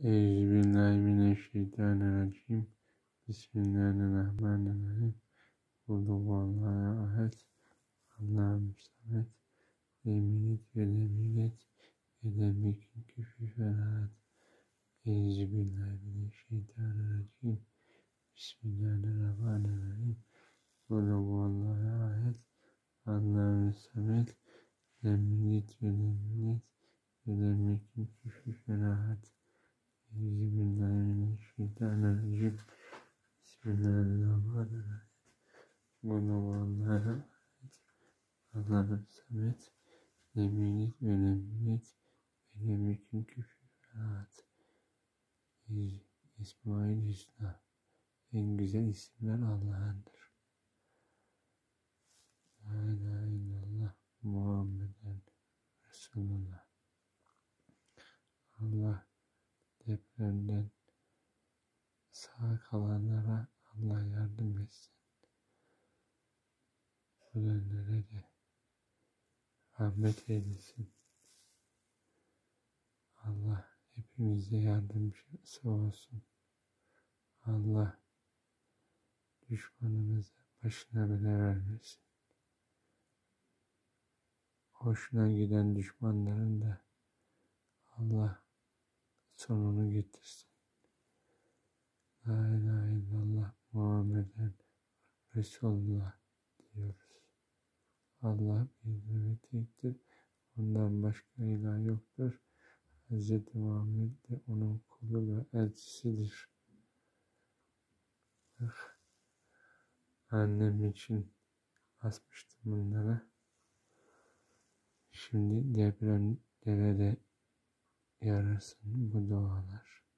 Euzubillahimineşşeytanirracim. Bismillahirrahmanirrahim. Kul huvallahu ahad. Allahümme samet. Lem yelid ve lem yulet ve lem yekun kufuven ahad. Euzubillahimineşşeytanirracim. Bismillahirrahmanirrahim. Kul huvallahu ahad. Allahümme samet. Lem yelid ve lem yulet ve lem yekun kufuven ahad. Euzubillahimineşşeytanirracim. Bismillahirrahmanirrahim. Kul huvallahu ahad. Allahümme samet. Lem yelid ve lem yulet ve lem yekun kufuven ahad. Esma-i Hüsna. En güzel isimler Allah'ındır. La ilahe illallah Muhammeden Resulullah. Allah depremden sağ kalanlara Allah yardım etsin. Ölenlere de rahmet eylesin. Allah hepimize yardımcısı olsun. Allah düşmanımıza başına bela vermesin. Hoşuna giden düşmanların da Allah sonunu getirsin. La ilahe illallah Muhammeden Resulullah diyoruz. Allah bir ve tektir. Ondan başka ilah yoktur. Hz. Muhammed de onun kulu ve elçisidir. Annem için asmıştım bunlara. Şimdi depremlere de yarasın bu dualar.